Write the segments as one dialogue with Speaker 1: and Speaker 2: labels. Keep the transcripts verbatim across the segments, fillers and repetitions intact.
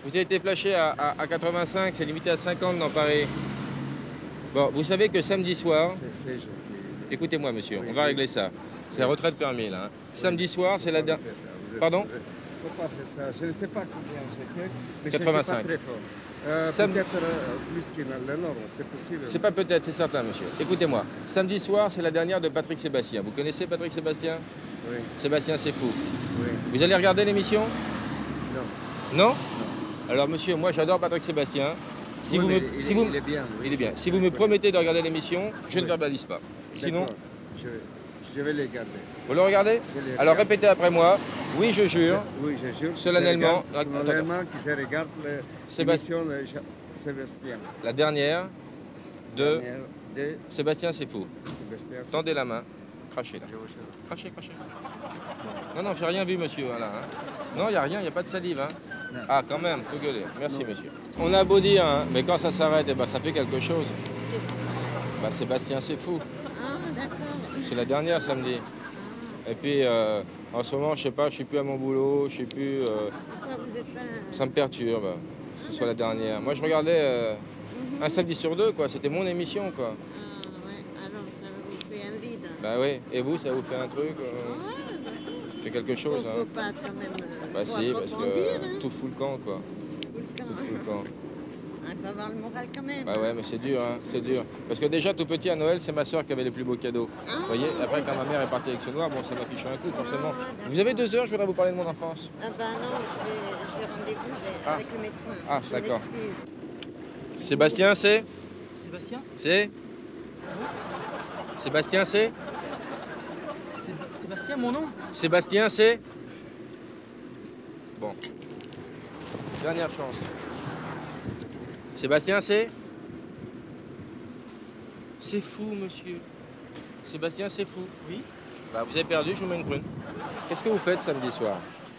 Speaker 1: Vous avez été flashé à, à, à quatre-vingt-cinq, c'est limité à cinquante dans Paris. Bon, vous savez que samedi soir...
Speaker 2: C'est gentil.
Speaker 1: Écoutez-moi, monsieur,
Speaker 2: Oui,
Speaker 1: on va
Speaker 2: oui.
Speaker 1: régler ça. C'est
Speaker 2: Oui.
Speaker 1: retrait de permis, là. Hein.
Speaker 2: Oui.
Speaker 1: Samedi soir, c'est la dernière... Pardon?
Speaker 2: Il ne faut pas faire ça. Je ne sais pas combien j'étais, mais
Speaker 1: quatre-vingt-cinq.
Speaker 2: je pas très fort. Euh,
Speaker 1: Sam...
Speaker 2: Peut-être euh, plus que la norme, c'est possible.
Speaker 1: C'est pas peut-être, c'est certain, monsieur. Écoutez-moi, samedi soir, c'est la dernière de Patrick Sébastien. Vous connaissez Patrick Sébastien?
Speaker 2: Oui.
Speaker 1: Sébastien, c'est fou.
Speaker 2: Oui.
Speaker 1: Vous allez regarder l'émission?
Speaker 2: Non.
Speaker 1: Non?
Speaker 2: Non.
Speaker 1: Alors, monsieur, moi, j'adore Patrick Sébastien. Si
Speaker 2: oui,
Speaker 1: vous me...
Speaker 2: il,
Speaker 1: si
Speaker 2: est,
Speaker 1: vous...
Speaker 2: il est bien. Oui.
Speaker 1: Il est bien. Si vous me promettez de regarder l'émission, je
Speaker 2: oui.
Speaker 1: ne verbalise pas. Sinon...
Speaker 2: Je, je vais les garder.
Speaker 1: Vous le regardez?
Speaker 2: Les
Speaker 1: Alors,
Speaker 2: regarde.
Speaker 1: Répétez après moi. Oui, je jure.
Speaker 2: Oui, je jure.
Speaker 1: Solennellement.
Speaker 2: Je regarde, solennellement que je regarde l'émission de Sébastien.
Speaker 1: La dernière de...
Speaker 2: Dernière de...
Speaker 1: Sébastien, c'est fou.
Speaker 2: Sébastien,
Speaker 1: Tendez la main. Crachez là. Crachez, crachez. Non, non, j'ai rien vu, monsieur. Voilà, hein. Non, il n'y a rien, il n'y a pas de salive. Hein. Ah, quand même, tout gueuler. Merci, non. Monsieur. On a beau dire, hein, mais quand ça s'arrête, eh ben, ça fait quelque chose.
Speaker 3: Qu'est-ce que ça
Speaker 1: bah, Sébastien, c'est fou.
Speaker 3: Ah, d'accord.
Speaker 1: C'est la dernière samedi. Ah. Et puis, euh, en ce moment, je sais pas, je suis plus à mon boulot, je sais plus. Euh,
Speaker 3: Pourquoi vous êtes pas...
Speaker 1: Ça me perturbe que ce soit la dernière. Moi, je regardais euh, mm-hmm. un samedi sur deux, quoi. C'était mon émission, quoi.
Speaker 3: Ah, ouais. Alors, ça vous fait un vide.
Speaker 1: Bah oui. Et vous, ça vous fait un truc euh...
Speaker 3: Ouais, d'accord.
Speaker 1: C'est quelque chose,
Speaker 3: faut,
Speaker 1: hein.
Speaker 3: Faut pas quand même...
Speaker 1: Bah si, parce que
Speaker 3: hein.
Speaker 1: tout fout le camp, quoi. Tout fout le camp.
Speaker 3: Il faut avoir le moral quand même.
Speaker 1: Bah ouais, mais c'est dur, hein, c'est dur. Parce que déjà, tout petit, à Noël, c'est ma soeur qui avait les plus beaux cadeaux.
Speaker 3: Ah,
Speaker 1: vous voyez, après,
Speaker 3: déjà.
Speaker 1: quand ma mère est partie avec ce noir, bon, ça m'a fiché un coup, forcément.
Speaker 3: Ah,
Speaker 1: vous avez deux heures, je voudrais vous parler de mon enfance.
Speaker 3: Ah bah non, je vais, je vais rendez-vous ah. avec le médecin.
Speaker 1: Ah,
Speaker 3: je
Speaker 1: d'accord.
Speaker 3: m'excuse.
Speaker 1: Sébastien, c'est
Speaker 4: Sébastien
Speaker 1: C'est Sébastien, c'est
Speaker 4: Sébastien, mon nom
Speaker 1: Sébastien, c'est Bon. Dernière chance. Sébastien, c'est C'est fou, monsieur. Sébastien, c'est fou.
Speaker 4: Oui.
Speaker 1: Bah, vous avez perdu, je vous mets une prune. Qu'est-ce que vous faites samedi soir?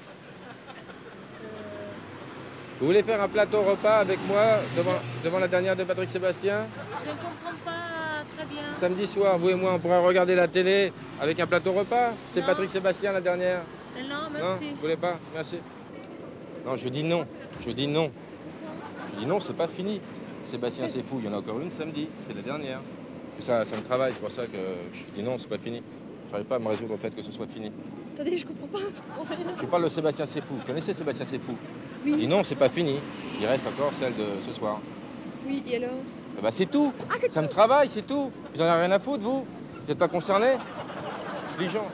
Speaker 1: Vous voulez faire un plateau repas avec moi devant, devant la dernière de Patrick Sébastien?
Speaker 5: Je ne comprends pas très bien.
Speaker 1: Samedi soir, vous et moi, on pourra regarder la télé avec un plateau repas? C'est
Speaker 5: Non.
Speaker 1: Patrick Sébastien, la dernière?
Speaker 5: Non, merci.
Speaker 1: Non, vous voulez pas? Merci. Non, je dis non. Je dis non. Je dis non, c'est pas fini. Sébastien, c'est fou. Il y en a encore une samedi. C'est la dernière. Et ça, ça me travaille. C'est pour ça que je dis non, c'est pas fini. Je n'arrive pas à me résoudre au fait que ce soit fini.
Speaker 5: Attendez, je comprends pas. Je comprends rien.
Speaker 1: Je parle de Sébastien, c'est fou. Vous connaissez Sébastien, c'est fou?
Speaker 5: Oui.
Speaker 1: Je dis non, c'est pas fini. Il reste encore celle de ce soir.
Speaker 5: Oui, et alors?
Speaker 1: Eh ben, c'est tout.
Speaker 5: Ah, c'est
Speaker 1: ça
Speaker 5: tout.
Speaker 1: me travaille, c'est tout. Vous en avez rien à foutre, vous? Vous n'êtes pas concerné? Les gens.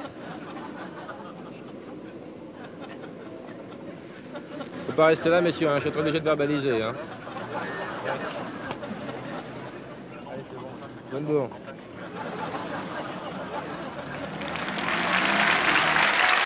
Speaker 1: Faut pas rester là, messieurs, hein. Je suis trop obligé de verbaliser. Hein.
Speaker 4: Allez, c'est bon.
Speaker 1: Bonne bourre.